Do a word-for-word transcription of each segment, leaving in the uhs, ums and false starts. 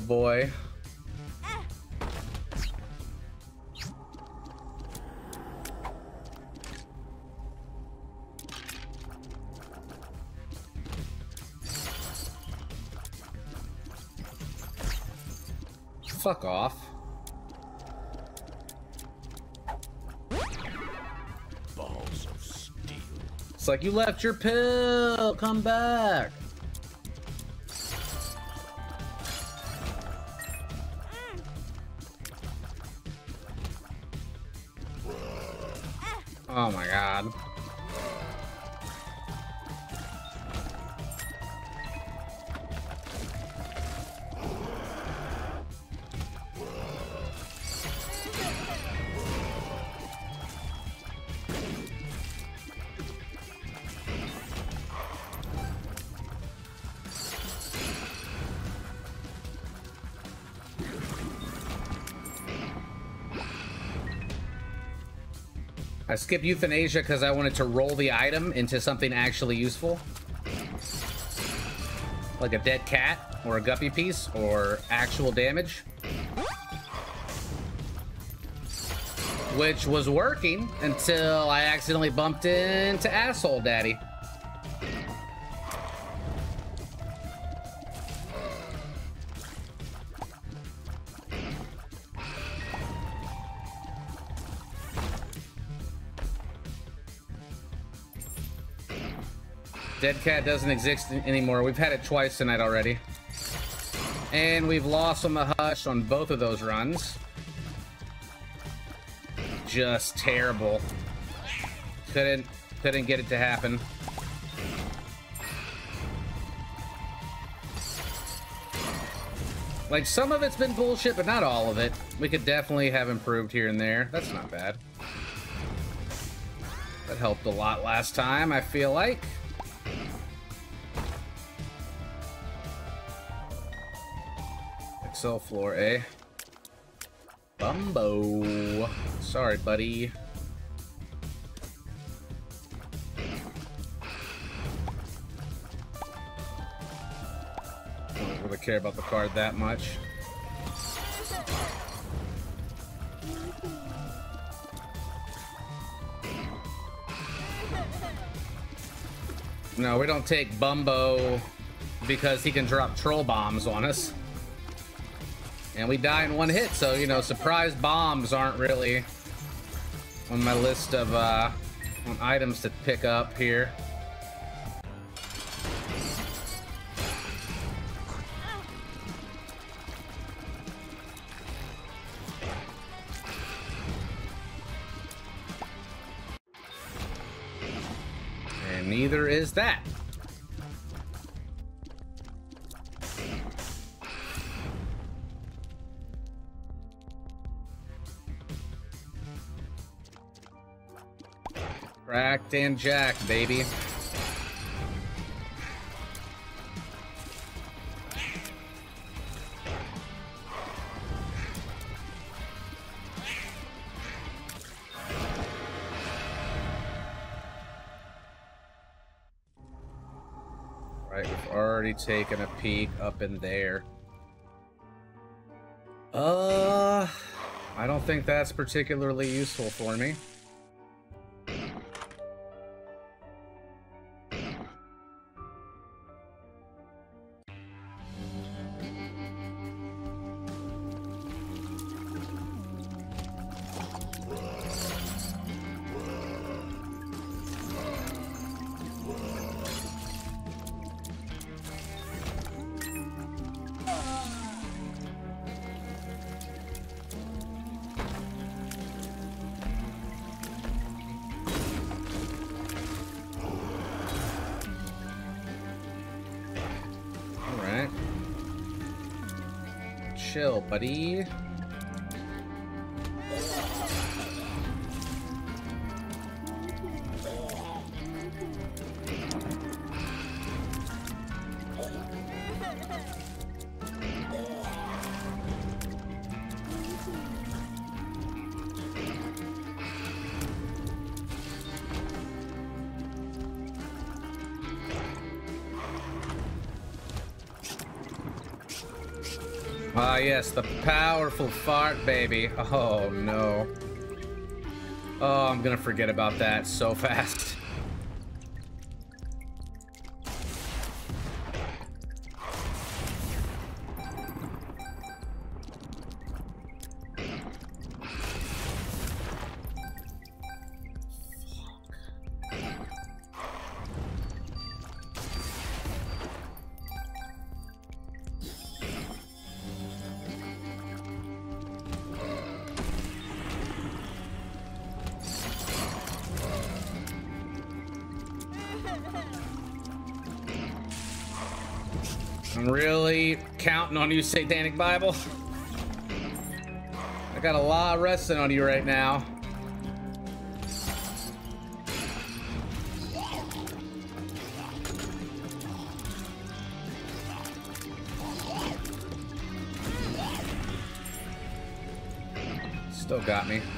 boy. Fuck off. Balls of steel. It's like, you left your pill, come back. Oh my god. I skipped euthanasia because I wanted to roll the item into something actually useful. Like a dead cat, or a guppy piece, or actual damage. Which was working until I accidentally bumped into Asshole Daddy. Dead cat doesn't exist anymore. We've had it twice tonight already. And we've lost on the hush on both of those runs. Just terrible. Couldn't, couldn't get it to happen. Like, some of it's been bullshit, but not all of it. We could definitely have improved here and there. That's not bad. That helped a lot last time, I feel like. Excel floor, eh? Bumbo. Sorry, buddy. I don't really care about the card that much. No, we don't take Bumbo because he can drop troll bombs on us. And we die in one hit, so, you know, surprise bombs aren't really on my list of uh, on items to pick up here. And neither is that. Cracked and jacked, baby. Right, we've already taken a peek up in there. Uh, I don't think that's particularly useful for me. Chill, buddy. Ah, yes, the powerful fart, baby. Oh, no. Oh, I'm gonna forget about that so fast. I'm really counting on you, Satanic Bible. I got a lot resting on you right now. Still got me.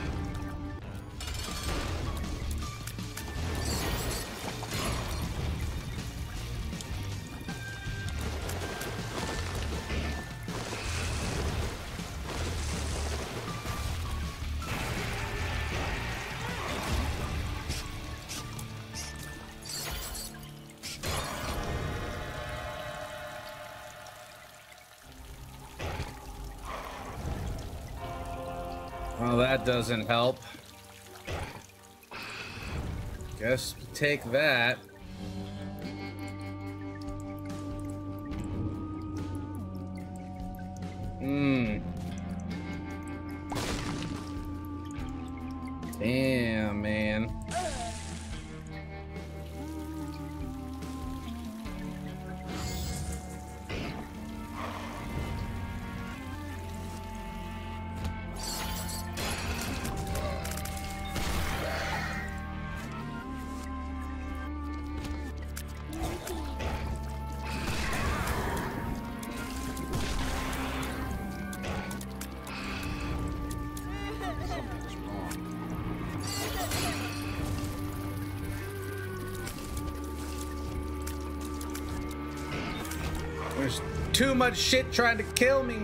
Well, that doesn't help. Guess take that. Hmm. Damn, man. There's too much shit trying to kill me.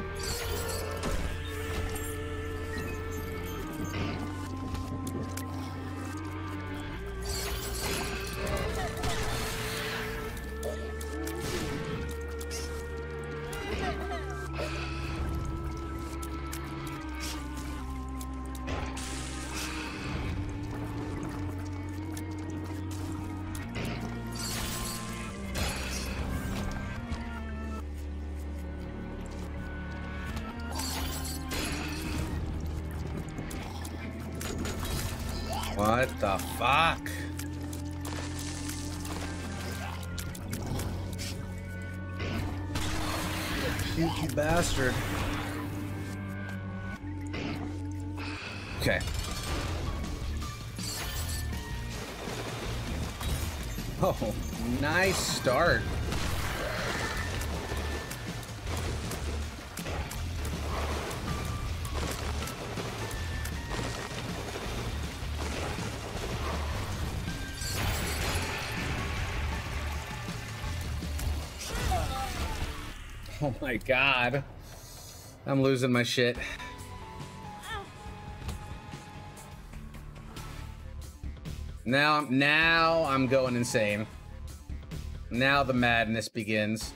What the fuck? You bastard. Okay. Oh, nice start. Oh my god. I'm losing my shit. Now, now I'm going insane. Now the madness begins.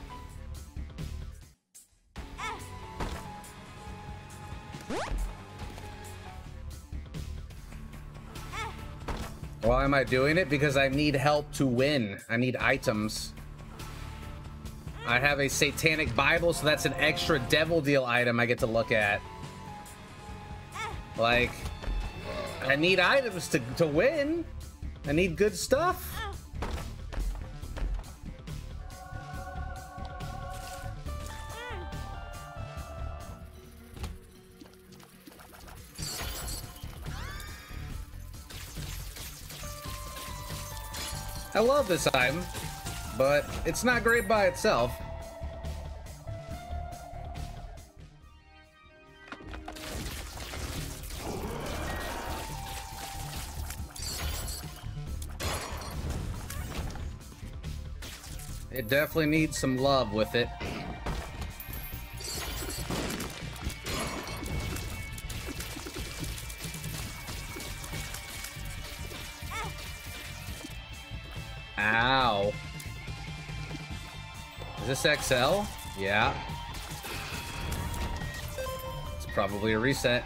Why am I doing it? Because I need help to win. I need items. I have a Satanic Bible, so that's an extra Devil Deal item I get to look at. Like, I need items to, to win. I need good stuff. I love this item, but it's not great by itself. It definitely needs some love with it. this X L? Yeah. It's probably a reset.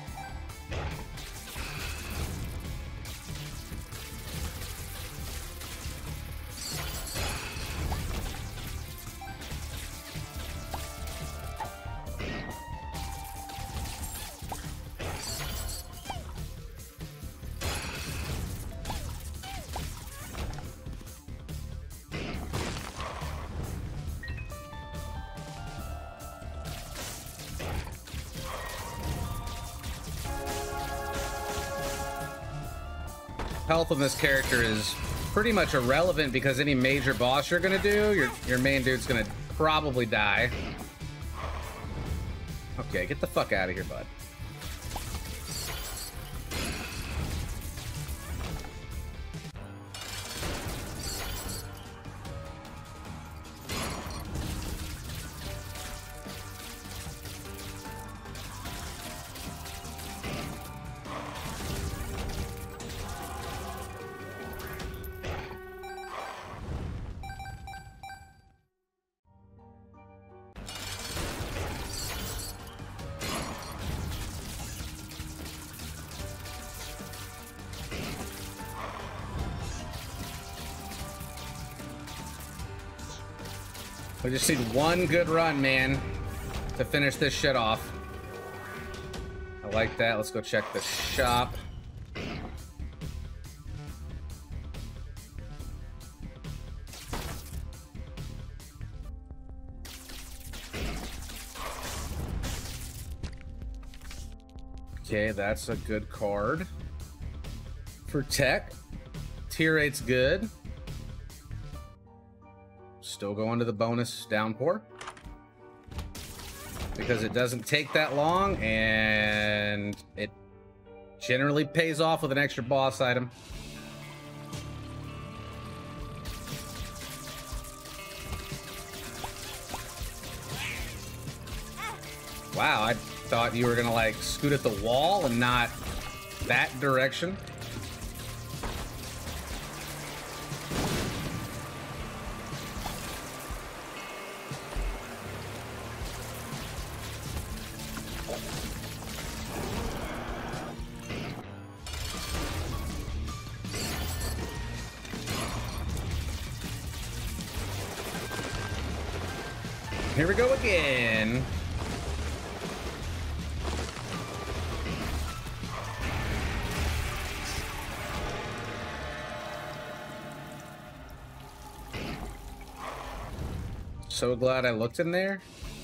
Health on this character is pretty much irrelevant because any major boss you're gonna do, your your main dude's gonna probably die. Okay, get the fuck out of here, bud. We just need one good run, man, to finish this shit off. I like that. Let's go check the shop. Okay, that's a good card. For tech, tier eight's good. Still going to the bonus downpour because it doesn't take that long and it generally pays off with an extra boss item. Wow, I thought you were gonna like scoot at the wall and not that direction. Here we go again. So glad I looked in there.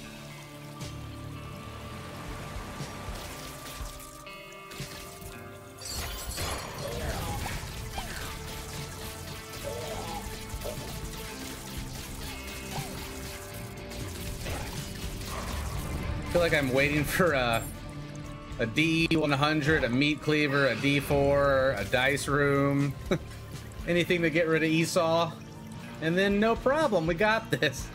I feel like I'm waiting for a, a D one hundred, a meat cleaver, a D four, a dice room, anything to get rid of Esau. And then no problem, we got this.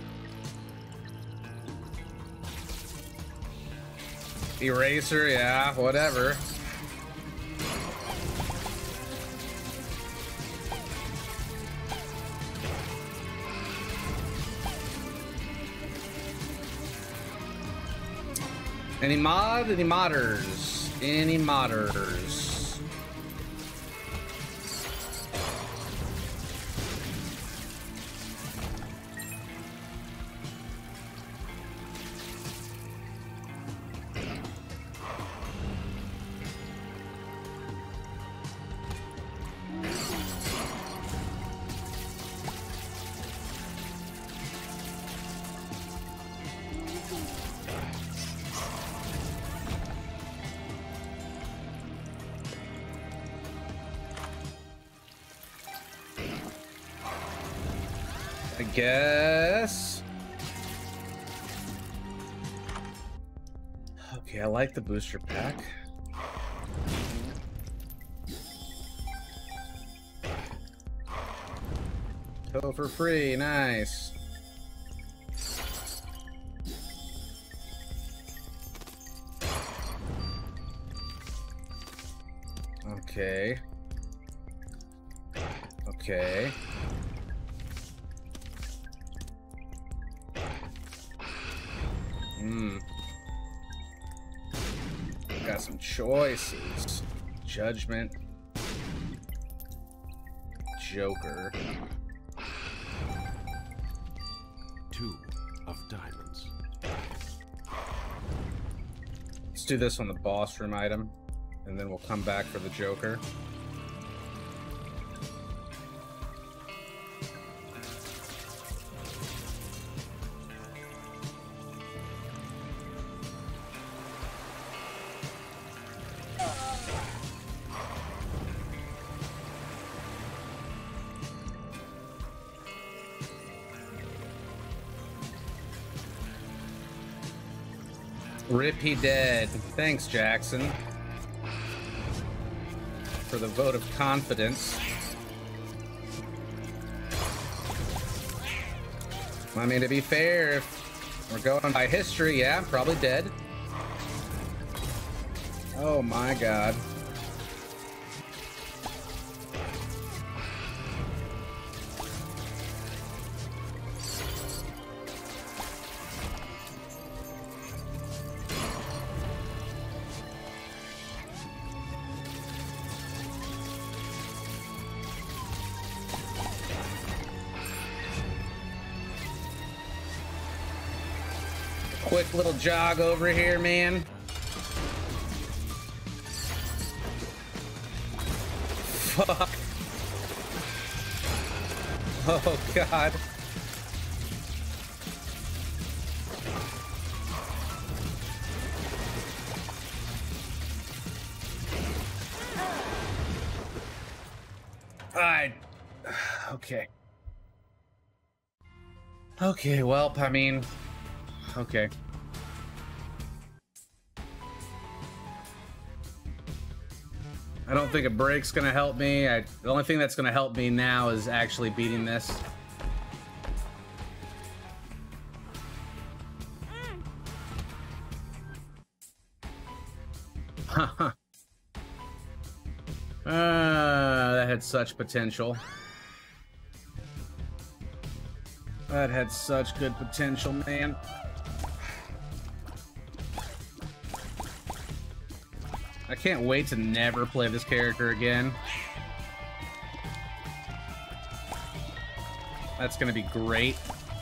Eraser, yeah, whatever. Any mod? Any modders? Any modders? I guess. Okay, I like the booster pack. Go for free, nice. Okay. Okay. Hmm. Got some choices. Judgment. Joker. Two of diamonds. Let's do this on the boss room item, and then we'll come back for the Joker. Rip he dead. Thanks, Jackson, for the vote of confidence. I mean, to be fair, if we're going by history, yeah, probably dead. Oh my god. Quick little jog over here, man. Fuck. Oh, God. I... Okay. Okay, well, I mean... Okay. I don't think a break's gonna help me. I, the only thing that's gonna help me now is actually beating this. Haha. uh, that had such potential. That had such good potential, man. I can't wait to never play this character again. That's gonna be great.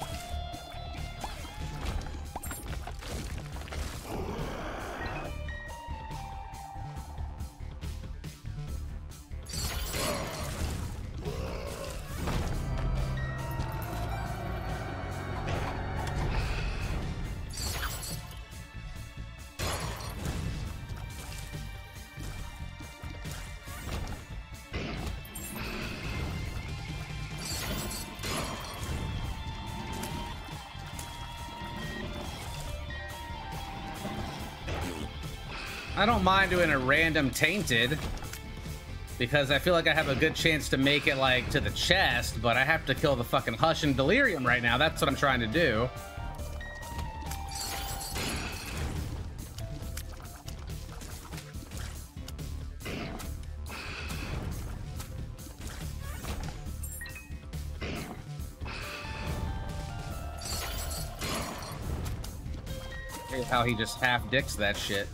I don't mind doing a random Tainted, because I feel like I have a good chance to make it, like, to the chest, but I have to kill the fucking Hush and Delirium right now. That's what I'm trying to do. Hey, how he just half-dicks that shit.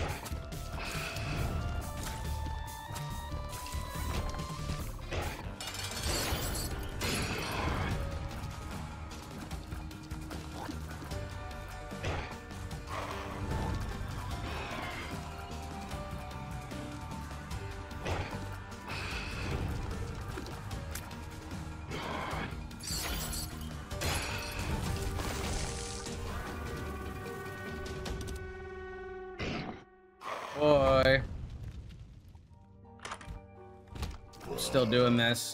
Boy. Still doing this.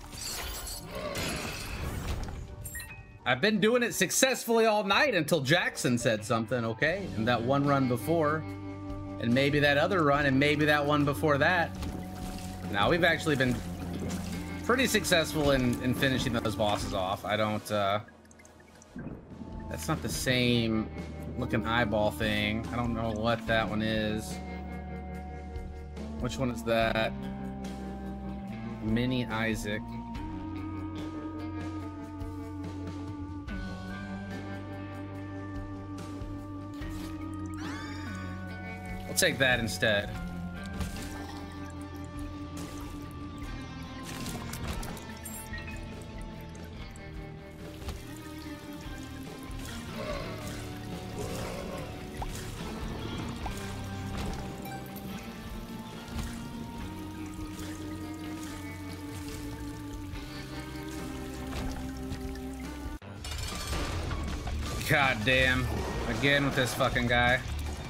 I've been doing it successfully all night until Jackson said something, okay? And that one run before. And maybe that other run, and maybe that one before that. Now, we've actually been pretty successful in, in finishing those bosses off. I don't, uh... That's not the same looking eyeball thing. I don't know what that one is. Which one is that? Mini Isaac. take that instead. God damn. Again with this fucking guy.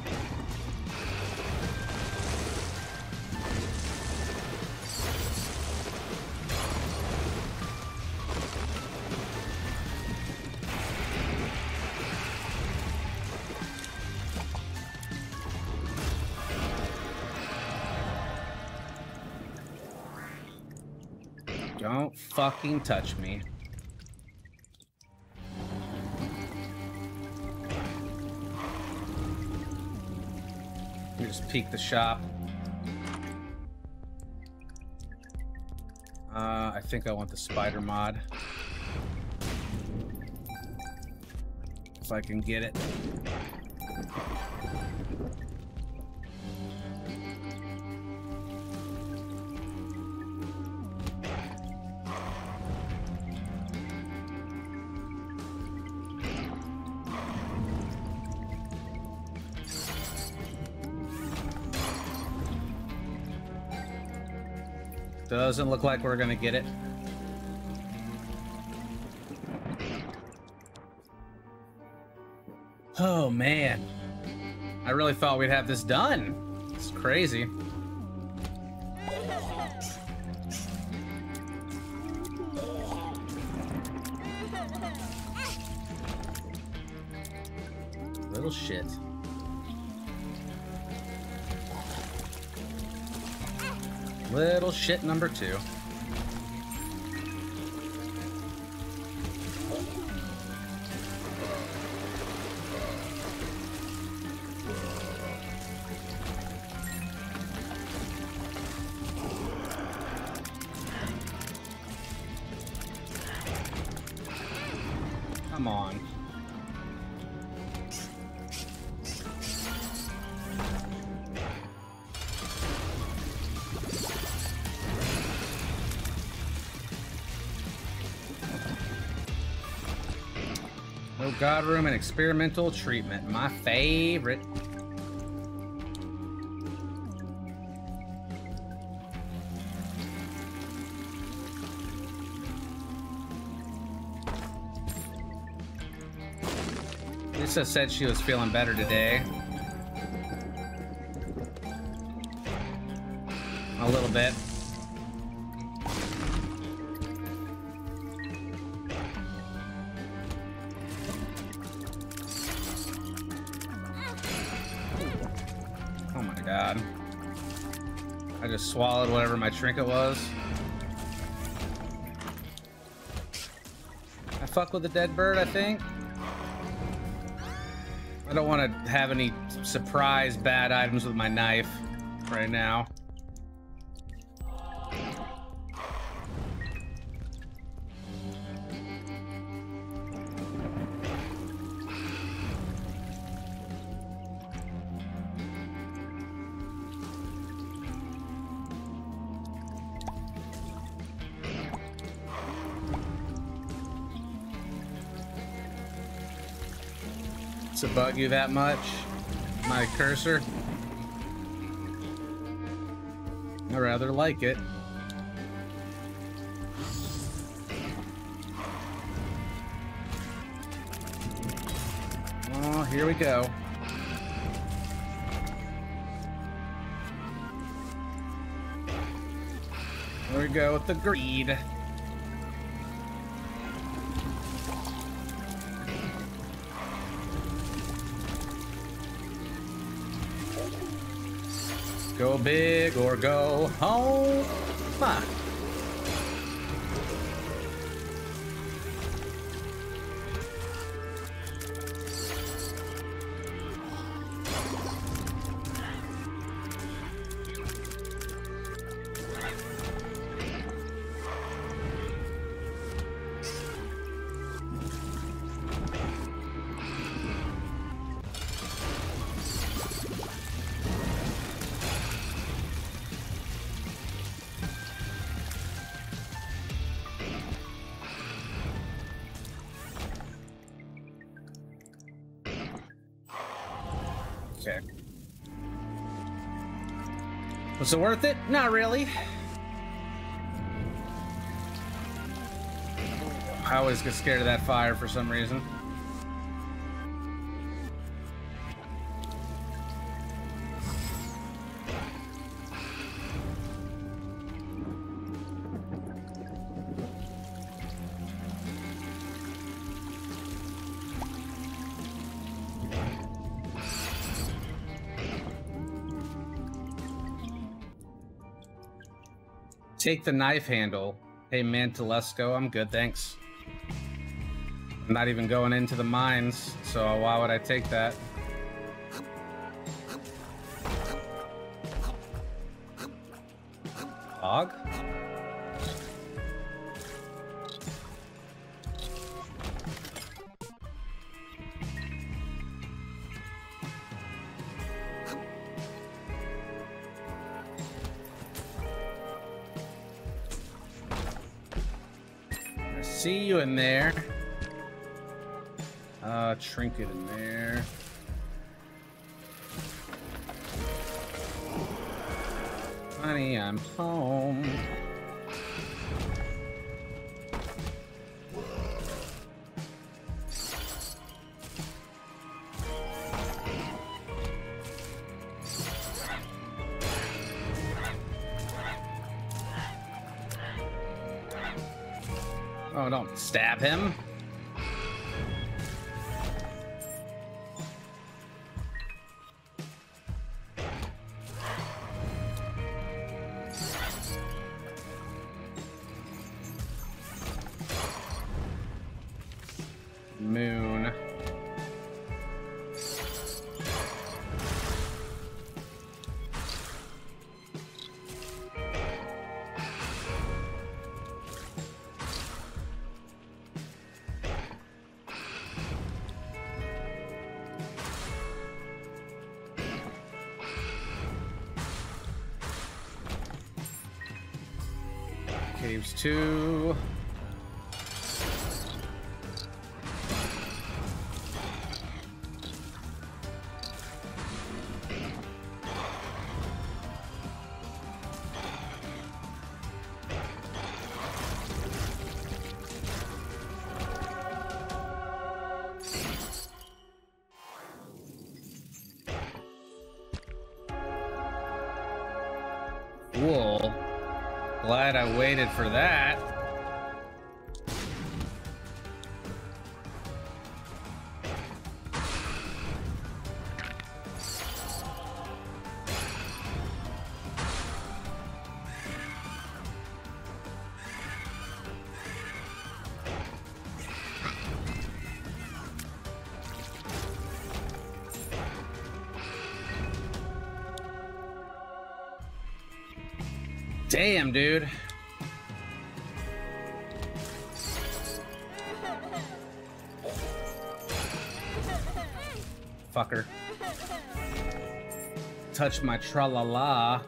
Don't fucking touch me. Let me just peek the shop. Uh, I think I want the spider mod. If I can get it. Doesn't look like we're gonna get it. Oh man, I really thought we'd have this done. It's crazy. Little shit. Little shit number two. Come on. No god room and experimental treatment. My favorite. Lisa said she was feeling better today. A little bit. Oh my god. I just swallowed whatever my trinket was. I fuck with a dead bird, I think. I don't want to have any surprise bad items with my knife right now. To bug you that much, my cursor? I rather like it. Oh, here we go. Here we go with the greed. Go big or go home. Huh. Okay. Was it worth it? Not really. I always get scared of that fire for some reason. Take the knife handle. Hey, Mantelesco, I'm good, thanks. I'm not even going into the mines, so why would I take that? Dog? See you in there. Uh, trinket in there. Honey, I'm home. Oh, don't stab him. Moon. Caves two. Cool. Glad I waited for that. Damn, dude. Fucker. Touch my tra-la-la.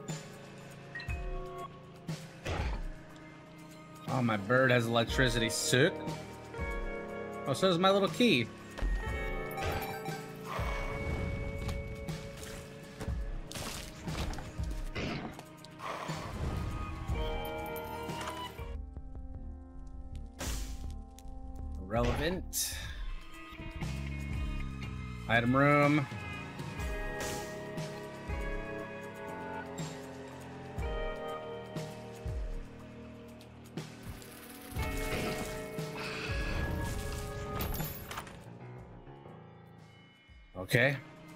Oh, my bird has electricity. Sick. Oh, so does my little key. Relevant. Item room. Okay.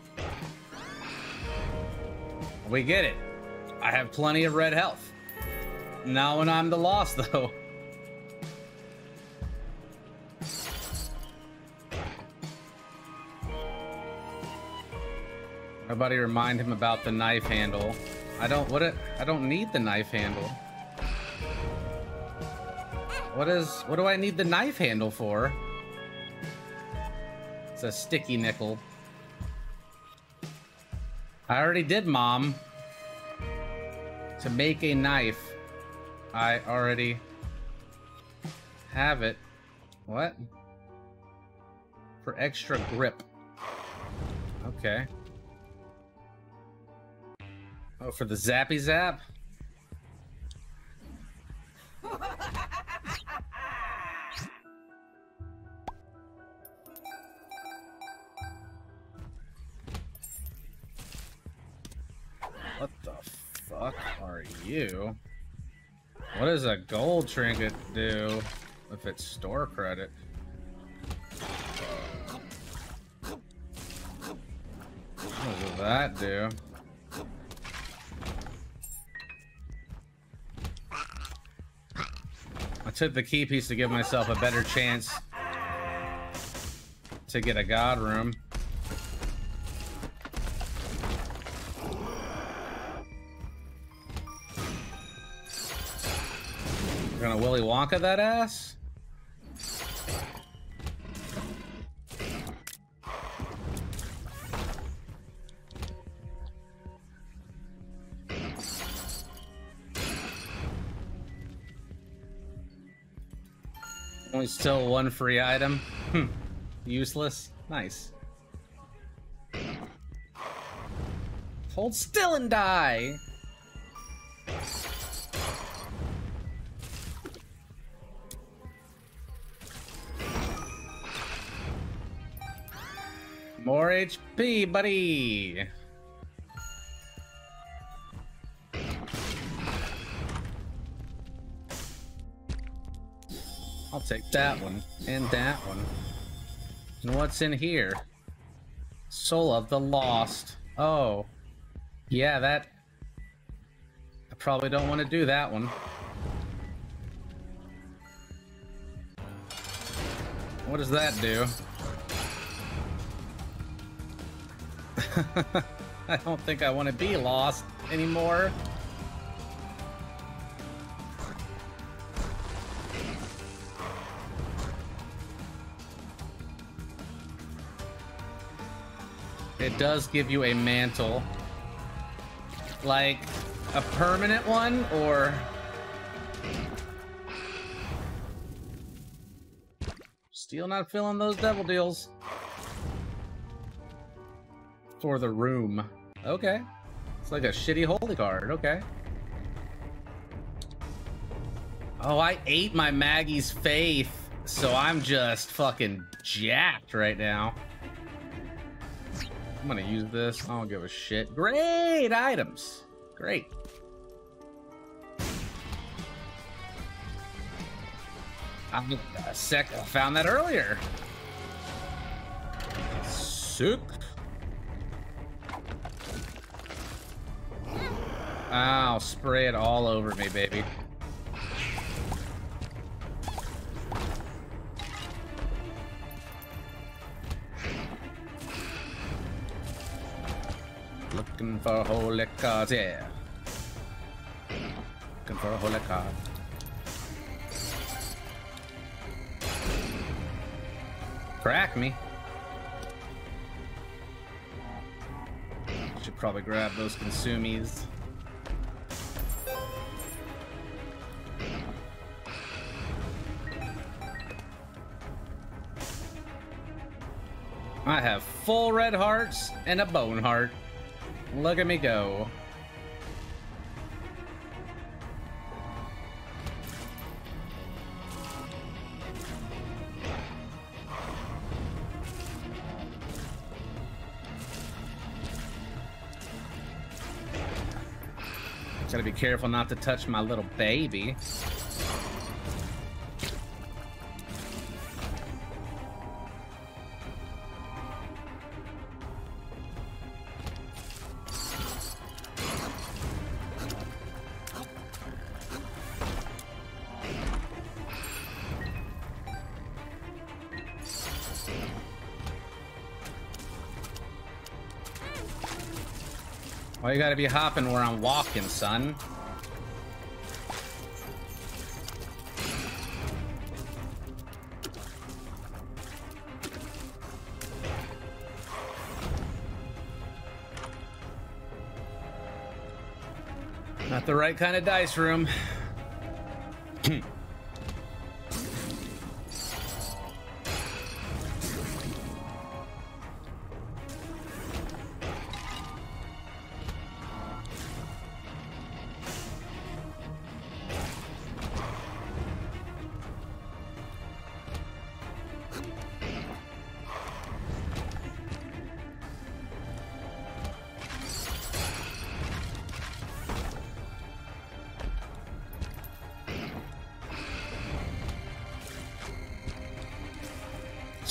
We get it. I have plenty of red health. Not when I'm the loss, though. Nobody remind him about the knife handle. I don't what it I don't need the knife handle. What is what do I need the knife handle for? It's a sticky nickel. I already did, Mom. To make a knife. I already have it. What? For extra grip. Okay. Oh, for the zappy zap? What the fuck are you? What does a gold trinket do if it's store credit? What does that do? I took the key piece to give myself a better chance to get a god room. We're gonna Willy Wonka that ass? Only still one free item. Hmm. Useless. Nice. Hold still and die. More H P, buddy. I'll take that one and that one. And what's in here? Soul of the Lost. Oh. Yeah, that... I probably don't want to do that one. What does that do? I don't think I want to be lost anymore. It does give you a mantle. Like, a permanent one, or... Still not feeling those devil deals. For the room. Okay. It's like a shitty holy card. Okay. Oh, I ate my Maggie's faith, so I'm just fucking jacked right now. I'm gonna use this. I don't give a shit. Great items. Great. I'm a sec. I found that earlier. Sick. Ow, spray it all over me, baby. Looking for holy cards, yeah. Looking for a holy card. Crack me. Should probably grab those consumies. I have full red hearts and a bone heart. Look at me go. Gotta be careful not to touch my little baby. Why you gotta be hopping where I'm walking, son? Not the right kind of dice room.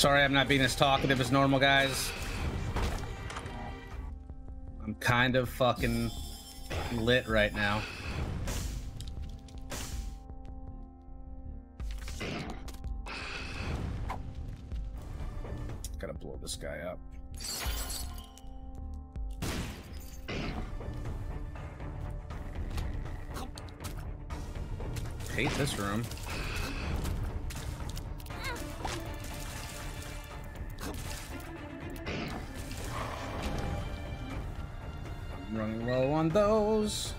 Sorry I'm not being as talkative as normal, guys. I'm kind of fucking lit right now. Gotta blow this guy up. Hate this room. I'm running low on those.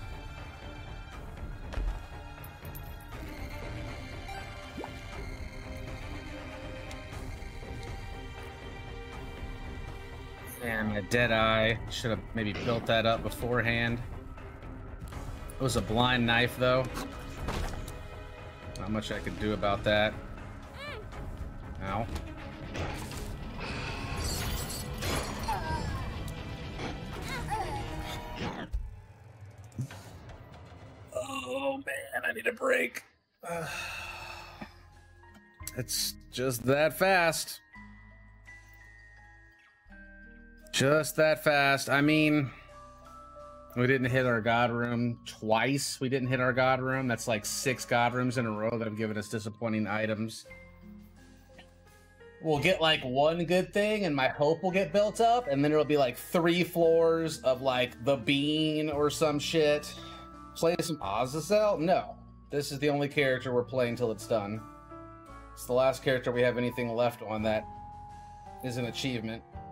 And my dead eye. Should have maybe built that up beforehand. It was a blind knife, though. Not much I could do about that. Ow. Oh man, I need a break. Uh, it's just that fast. Just that fast. I mean, we didn't hit our god room twice. We didn't hit our god room. That's like six god rooms in a row that have given us disappointing items. We'll get like one good thing and my hope will get built up, and then it'll be like three floors of like the bean or some shit. Play some Azazel? No. This is the only character we're playing till it's done. It's the last character we have anything left on that is an achievement.